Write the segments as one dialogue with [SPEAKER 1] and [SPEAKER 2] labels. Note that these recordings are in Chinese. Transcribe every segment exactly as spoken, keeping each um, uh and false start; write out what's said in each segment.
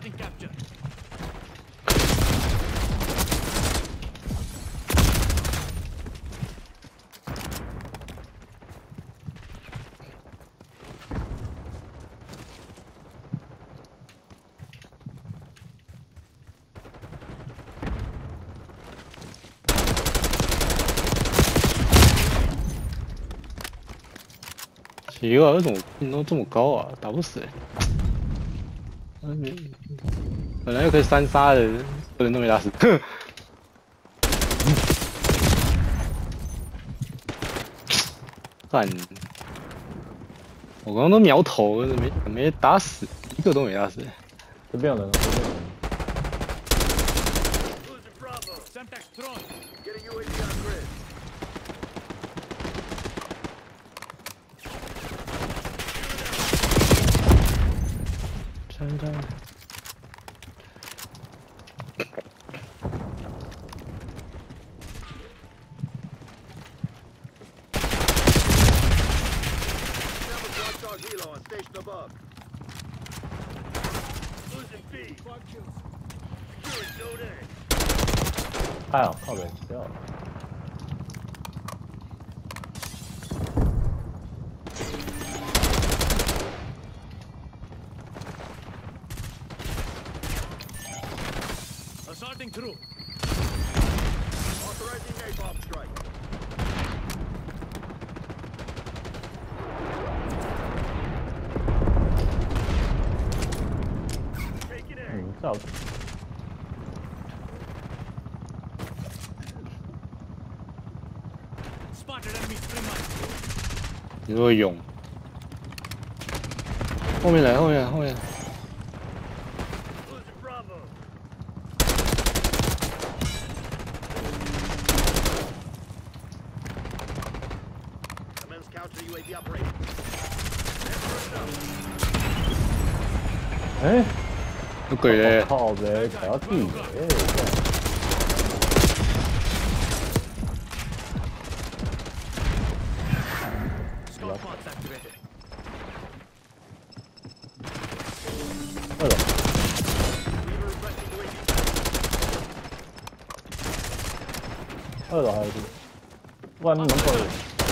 [SPEAKER 1] 奇怪，为什么命中这么高啊？打不死、欸。本来又可以三杀的，不能都没打死。哼。干！我刚刚都瞄头，没没打死，一个都没打死。
[SPEAKER 2] 这边有人，这边有人。
[SPEAKER 1] 站站。
[SPEAKER 2] 哎呀，靠北，掉了。
[SPEAKER 3] Assaulting through.
[SPEAKER 4] Authorizing napalm strike. Taking air.
[SPEAKER 2] 嗯，照。
[SPEAKER 3] Spotted enemy three miles.
[SPEAKER 1] 你说勇。后面来，后面来，后面来。
[SPEAKER 2] 哎，
[SPEAKER 1] 有鬼嘞！
[SPEAKER 2] 靠呗，踩到地雷。二楼。二楼还有一个，外面门口有。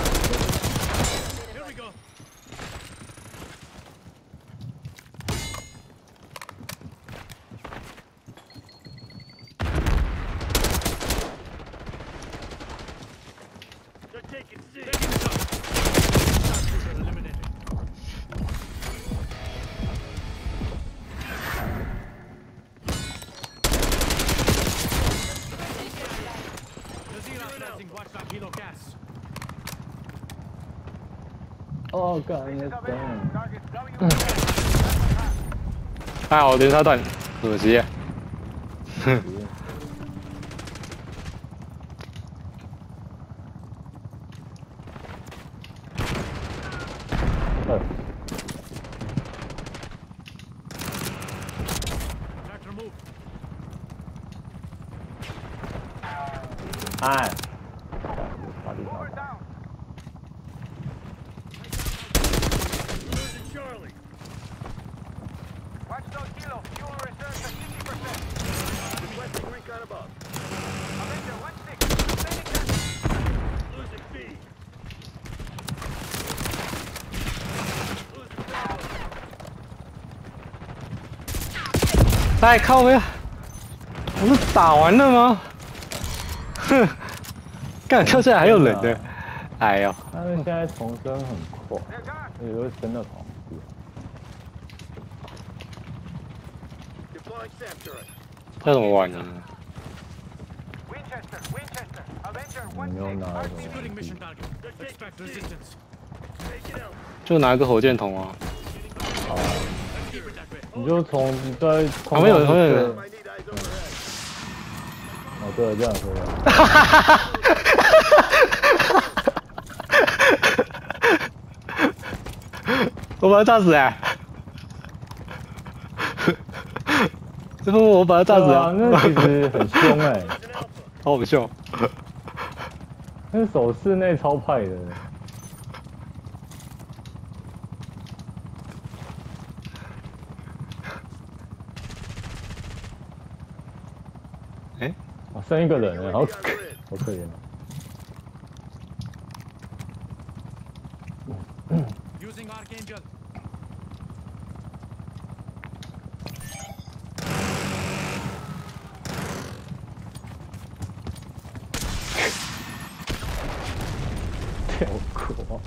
[SPEAKER 2] 哦，干你妈！
[SPEAKER 1] 还好连杀断，可惜。哼。
[SPEAKER 2] 二。哎。
[SPEAKER 1] 太靠边！我是打完了吗？哼！干跳下来还有人的，哎呦！
[SPEAKER 2] 他们现在重生很快，也会升到同步。
[SPEAKER 1] 这怎么玩呢？
[SPEAKER 2] 没有拿什么。
[SPEAKER 1] 就拿个火箭筒啊！
[SPEAKER 2] 好。 你就从你在
[SPEAKER 1] 旁边有人，旁边有人。
[SPEAKER 2] 哦，对，这样可以。
[SPEAKER 1] 哈哈哈哈我把他炸死哎！最后我把他炸死
[SPEAKER 2] 啊！那其实很凶哎，
[SPEAKER 1] 好好笑。
[SPEAKER 2] 那手势内超派的。 剩一个人了，好可好可怜啊！
[SPEAKER 3] Using Archangel.
[SPEAKER 2] 跳光，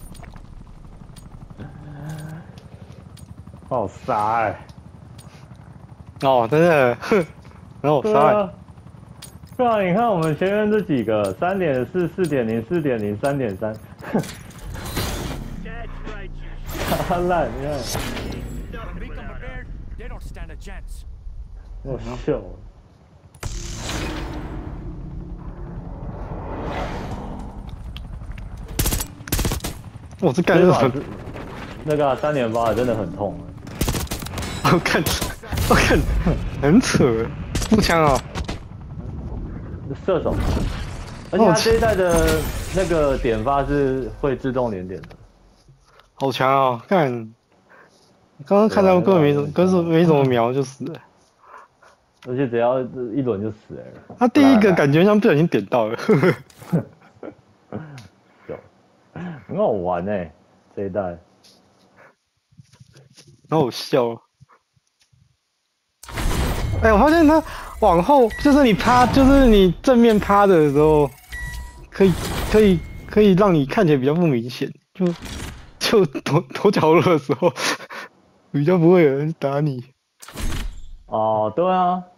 [SPEAKER 2] 好杀哎、欸！
[SPEAKER 1] 哦，真的，哼，很好
[SPEAKER 2] 对
[SPEAKER 1] 杀、欸。
[SPEAKER 2] 啊，对啊，你看我们前面这几个，三点四、四点零、四点零、三点三，
[SPEAKER 4] That's right, you
[SPEAKER 2] 超烂，你看，
[SPEAKER 3] When we come prepared, they don't stand a chance.
[SPEAKER 2] 我笑了。
[SPEAKER 1] 我这干是很，
[SPEAKER 2] 那个三点八真的很痛。
[SPEAKER 1] 我看，我看，很扯，步枪啊，
[SPEAKER 2] 射手，而且它这一代的那个点发是会自动连点的。
[SPEAKER 1] 好强啊！看，刚刚看到根本没怎么，根本没怎么瞄就死了。
[SPEAKER 2] 而且只要一轮就死了。
[SPEAKER 1] 他第一个感觉像不小心点到了，
[SPEAKER 2] 有，很好玩哎、欸，这一代。
[SPEAKER 1] 很好笑哦。哎、欸，我发现他往后，就是你趴，就是你正面趴的时候，可以可以可以让你看起来比较不明显，就就躲躲角落的时候，比较不会有人打你。
[SPEAKER 2] 哦，对啊，